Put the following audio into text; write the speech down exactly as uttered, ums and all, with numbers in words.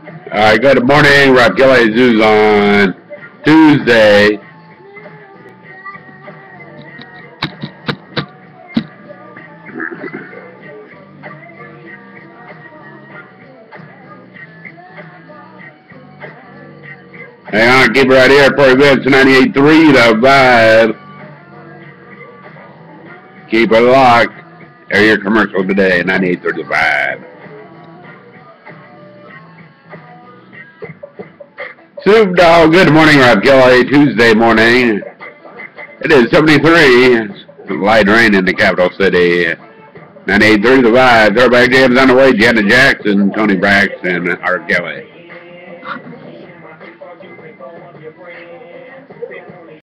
Alright, good morning. Rob Kelly Zoo's on Tuesday. Hang on, keep it right here for events ninety-eight point three, the vibe. Keep it locked. Air your commercial today, ninety-eight point three, the vibe. Soup Dog, good morning, Rob Kelly, Tuesday morning. It is seventy-three. Light rain in the capital city. ninety-eight point three, the vibe. Throwback jams on the way. Janet Jackson, Tony Braxton, R. Kelly.